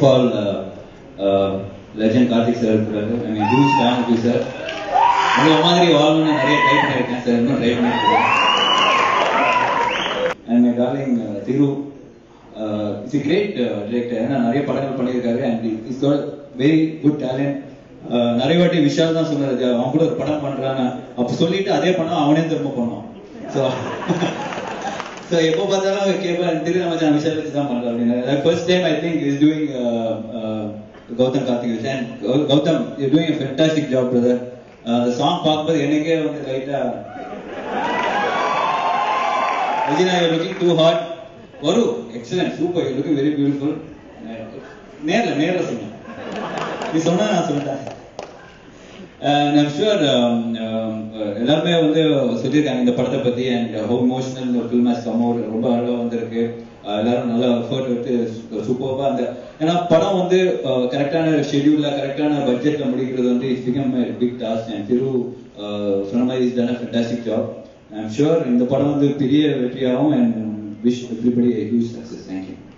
all, legend Karthik sir இருக்காரு. I mean, huge fan of you sir. உங்க மாதிரி வாழணும்னு நிறைய ட்ரை பண்ணியிருக்கேன் சார், இன்னும் ட்ரை பண்ணியிருக்கேன். And my darling Thiru, it's a great director. ஏன்னா நிறைய படங்கள் பண்ணியிருக்காரு and he's got very good talent. நிறைய வாட்டி விஷால் தான் சொன்னாரு அவன் கூட ஒரு படம் பண்றான்னு, அப்ப சொல்லிட்டு அதே படம் அவனே திரும்ப பண்ணோம். ஸோ எப்போ பார்த்தாலும் கேட்பேன் திரு மச்சான் விஷால் வச்சு தான் பண்றாரு அப்படின்னு. First time I think he's doing Gautam Karthik. and Gautam, you're doing a fantastic job brother. The song பார்க்கும்போது எனக்கே வந்து லைட்டா Regina, you're looking too hot. Varu, excellent, super, you're looking very beautiful. நேர்ல சொன்ன நீ சொன்னா நான் சொல்லிட்டேன். And I'm sure எல்லாருமே வந்து சொல்லியிருக்காங்க இந்த படத்தை பத்தி and how emotional the film has come out. ரொம்ப அழகா வந்திருக்கு, எல்லாரும் நல்ல எஃபர்ட் எடுத்து சூப்பர்பா. அந்த ஏன்னா படம் வந்து கரெக்டான ஷெட்யூல்ல கரெக்டான பட்ஜெட்ல முடிக்கிறது வந்து it's become a big task and Thiru சொன்ன மாதிரி is done a fantastic job. I'm sure இந்த படம் வந்து பெரிய வெற்றியாகும் and wish everybody a huge success. Thank you.